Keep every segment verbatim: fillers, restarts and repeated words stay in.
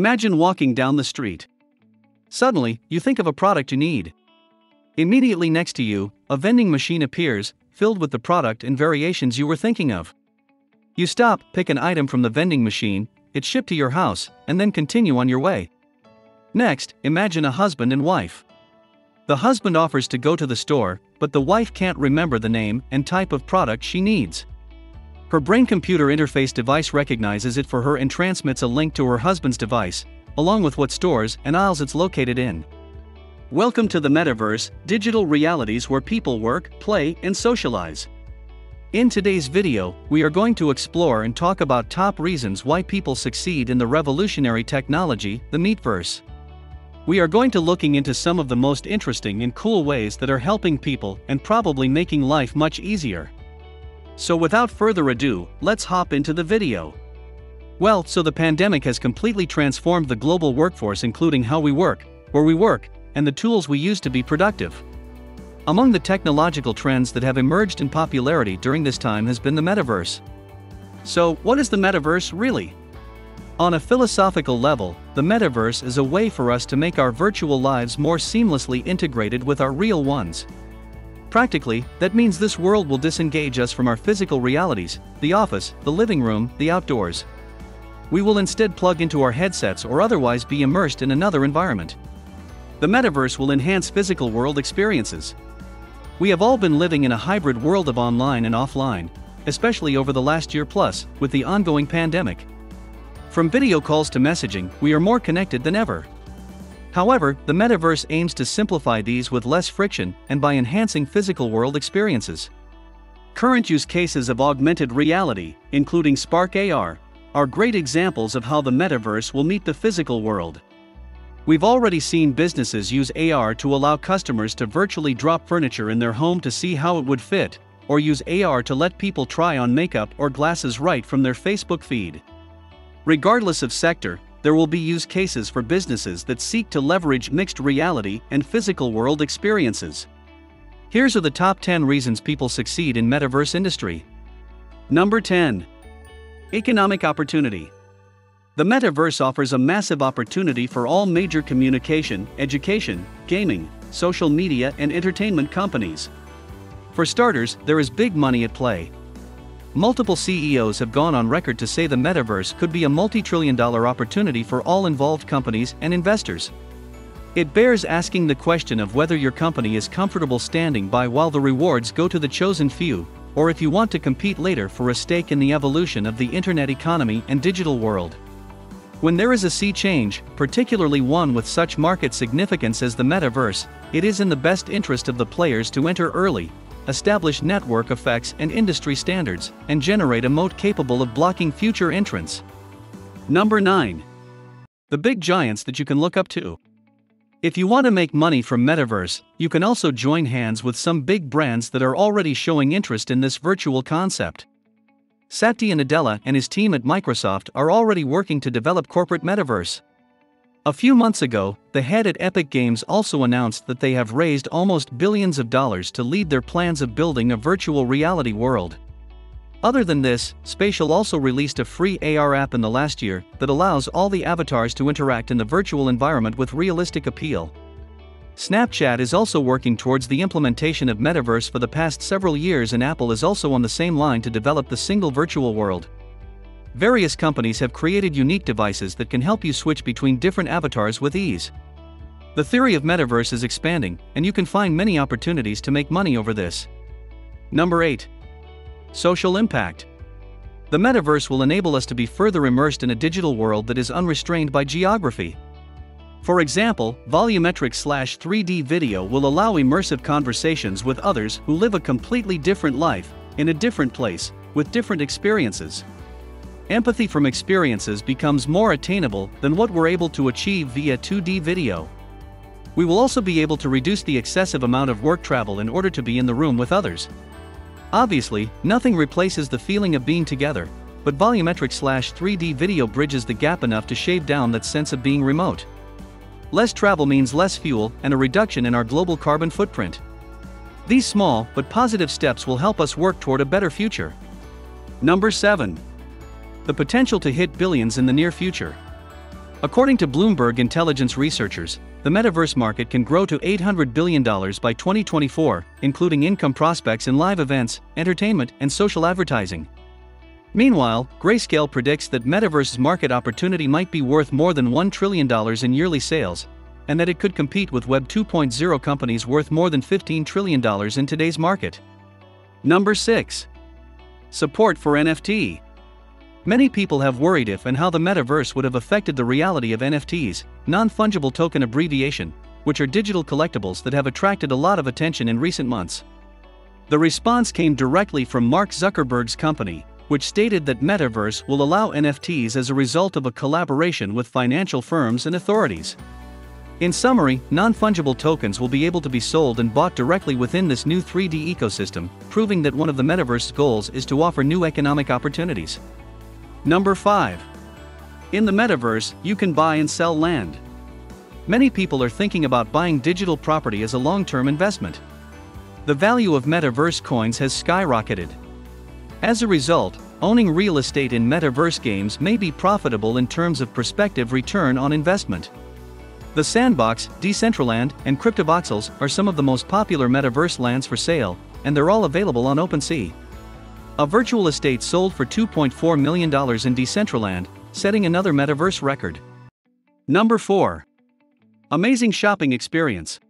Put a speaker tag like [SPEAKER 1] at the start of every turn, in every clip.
[SPEAKER 1] Imagine walking down the street. Suddenly, you think of a product you need. Immediately next to you, a vending machine appears, filled with the product and variations you were thinking of. You stop, pick an item from the vending machine, it's shipped to your house, and then continue on your way. Next, imagine a husband and wife. The husband offers to go to the store, but the wife can't remember the name and type of product she needs. Her brain-computer interface device recognizes it for her and transmits a link to her husband's device, along with what stores and aisles it's located in. Welcome to the Metaverse, digital realities where people work, play, and socialize. In today's video, we are going to explore and talk about top reasons why people succeed in the revolutionary technology, the Metaverse. We are going to looking into some of the most interesting and cool ways that are helping people and probably making life much easier. So without further ado, let's hop into the video. Well, so the pandemic has completely transformed the global workforce, including how we work, where we work, and the tools we use to be productive. Among the technological trends that have emerged in popularity during this time has been the Metaverse. So, what is the Metaverse really? On a philosophical level, the Metaverse is a way for us to make our virtual lives more seamlessly integrated with our real ones. Practically, that means this world will disengage us from our physical realities, the office, the living room, the outdoors. We will instead plug into our headsets or otherwise be immersed in another environment. The Metaverse will enhance physical world experiences. We have all been living in a hybrid world of online and offline, especially over the last year plus, with the ongoing pandemic. From video calls to messaging, we are more connected than ever. However, the Metaverse aims to simplify these with less friction and by enhancing physical world experiences. Current use cases of augmented reality, including Spark A R, are great examples of how the Metaverse will meet the physical world. We've already seen businesses use A R to allow customers to virtually drop furniture in their home to see how it would fit, or use A R to let people try on makeup or glasses right from their Facebook feed. Regardless of sector, there will be use cases for businesses that seek to leverage mixed reality and physical world experiences. Here's are the top ten reasons people succeed in Metaverse industry. Number ten. Economic opportunity. The Metaverse offers a massive opportunity for all major communication, education, gaming, social media, and entertainment companies. For starters, there is big money at play. Multiple C E Os have gone on record to say the Metaverse could be a multi-trillion dollar opportunity for all involved companies and investors. It bears asking the question of whether your company is comfortable standing by while the rewards go to the chosen few, or if you want to compete later for a stake in the evolution of the internet economy and digital world. When there is a sea change, particularly one with such market significance as the Metaverse, it is in the best interest of the players to enter early, establish network effects and industry standards, and generate a moat capable of blocking future entrants. Number nine. The big giants that you can look up to. If you want to make money from Metaverse, you can also join hands with some big brands that are already showing interest in this virtual concept. Satya Nadella and his team at Microsoft are already working to develop corporate Metaverse. A few months ago, the head at Epic Games also announced that they have raised almost billions of dollars to lead their plans of building a virtual reality world. Other than this, Spatial also released a free A R app in the last year that allows all the avatars to interact in the virtual environment with realistic appeal. Snapchat is also working towards the implementation of Metaverse for the past several years, and Apple is also on the same line to develop the single virtual world. Various companies have created unique devices that can help you switch between different avatars with ease. The theory of Metaverse is expanding, and you can find many opportunities to make money over this. Number eight. Social impact. The Metaverse will enable us to be further immersed in a digital world that is unrestrained by geography. For example, volumetric slash three D video will allow immersive conversations with others who live a completely different life, in a different place, with different experiences. Empathy from experiences becomes more attainable than what we're able to achieve via two D video. We will also be able to reduce the excessive amount of work travel in order to be in the room with others. Obviously, nothing replaces the feeling of being together, but volumetric slash three D video bridges the gap enough to shave down that sense of being remote. Less travel means less fuel and a reduction in our global carbon footprint. These small but positive steps will help us work toward a better future. Number seven. The potential to hit billions in the near future. According to Bloomberg intelligence researchers, the metaverse market can grow to eight hundred billion dollars by twenty twenty-four, including income prospects in live events, entertainment, and social advertising. Meanwhile, Grayscale predicts that Metaverse's market opportunity might be worth more than one trillion dollars in yearly sales, and that it could compete with Web two point oh companies worth more than fifteen trillion dollars in today's market. Number six. Support for N F T. Many people have worried if and how the metaverse would have affected the reality of N F Ts, non-fungible token abbreviation, which are digital collectibles that have attracted a lot of attention in recent months. The response came directly from Mark Zuckerberg's company, which stated that Metaverse will allow N F Ts as a result of a collaboration with financial firms and authorities. In summary, non-fungible tokens will be able to be sold and bought directly within this new three D ecosystem, proving that one of the Metaverse's goals is to offer new economic opportunities. Number five. In the Metaverse, you can buy and sell land. Many people are thinking about buying digital property as a long-term investment. The value of Metaverse coins has skyrocketed. As a result, owning real estate in Metaverse games may be profitable in terms of prospective return on investment. The Sandbox, Decentraland, and CryptoVoxels are some of the most popular Metaverse lands for sale, and they're all available on OpenSea. A virtual estate sold for two point four million dollars in Decentraland, setting another Metaverse record. Number four. Amazing shopping experience.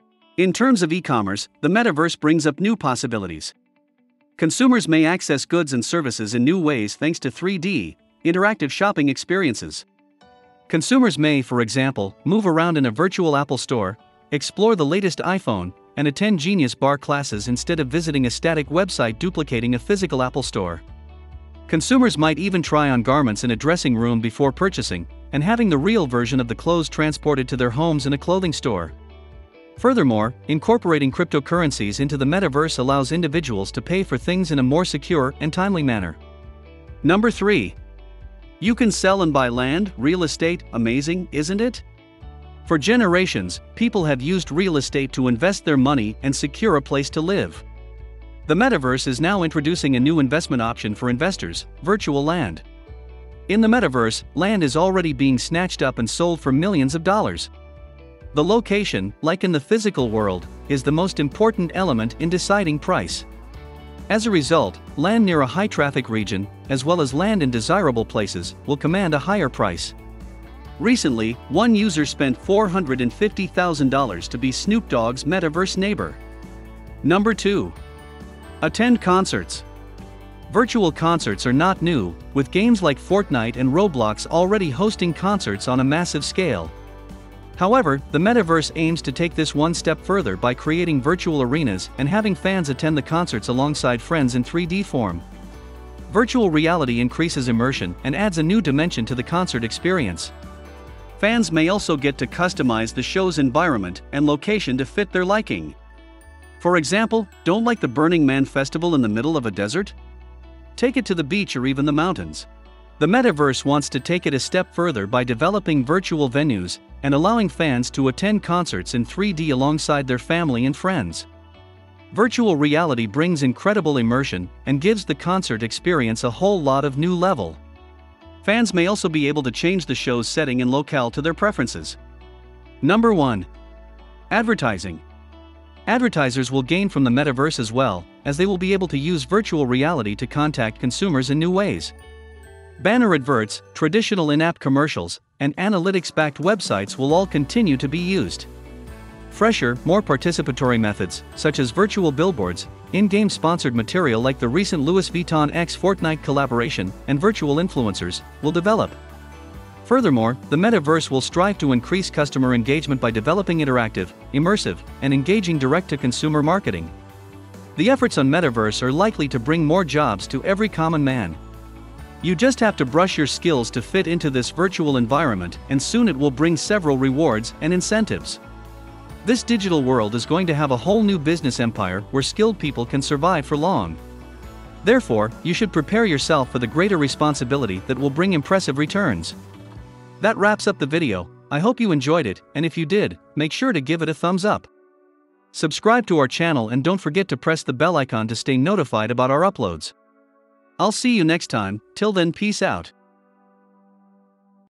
[SPEAKER 1] In terms of e-commerce, the Metaverse brings up new possibilities. Consumers may access goods and services in new ways thanks to three D, interactive shopping experiences. Consumers may, for example, move around in a virtual Apple store, explore the latest iPhone, and attend Genius Bar classes instead of visiting a static website duplicating a physical Apple store. Consumers might even try on garments in a dressing room before purchasing, and having the real version of the clothes transported to their homes in a clothing store. Furthermore, incorporating cryptocurrencies into the metaverse allows individuals to pay for things in a more secure and timely manner. Number three. You can sell and buy land, real estate. Amazing, isn't it? For generations, people have used real estate to invest their money and secure a place to live. The metaverse is now introducing a new investment option for investors: virtual land. In the metaverse, land is already being snatched up and sold for millions of dollars. The location, like in the physical world, is the most important element in deciding price. As a result, land near a high-traffic region, as well as land in desirable places, will command a higher price. Recently, one user spent four hundred fifty thousand dollars to be Snoop Dogg's metaverse neighbor. Number two. Attend concerts. Virtual concerts are not new, with games like Fortnite and Roblox already hosting concerts on a massive scale. However, the metaverse aims to take this one step further by creating virtual arenas and having fans attend the concerts alongside friends in three D form. Virtual reality increases immersion and adds a new dimension to the concert experience. Fans may also get to customize the show's environment and location to fit their liking. For example, don't like the Burning Man festival in the middle of a desert? Take it to the beach or even the mountains. The metaverse wants to take it a step further by developing virtual venues and allowing fans to attend concerts in three D alongside their family and friends. Virtual reality brings incredible immersion and gives the concert experience a whole lot of new level. Fans may also be able to change the show's setting and locale to their preferences. Number one. Advertising. Advertisers will gain from the metaverse as well, as they will be able to use virtual reality to contact consumers in new ways. Banner adverts, traditional in-app commercials, and analytics-backed websites will all continue to be used. Fresher, more participatory methods, such as virtual billboards, in-game sponsored material like the recent Louis Vuitton x Fortnite collaboration, and virtual influencers, will develop. Furthermore, the metaverse will strive to increase customer engagement by developing interactive, immersive, and engaging direct-to-consumer marketing. The efforts on metaverse are likely to bring more jobs to every common man. You just have to brush your skills to fit into this virtual environment, and soon it will bring several rewards and incentives. This digital world is going to have a whole new business empire where skilled people can survive for long. Therefore, you should prepare yourself for the greater responsibility that will bring impressive returns. That wraps up the video. I hope you enjoyed it, and if you did, make sure to give it a thumbs up. Subscribe to our channel and don't forget to press the bell icon to stay notified about our uploads. I'll see you next time. Till then, peace out.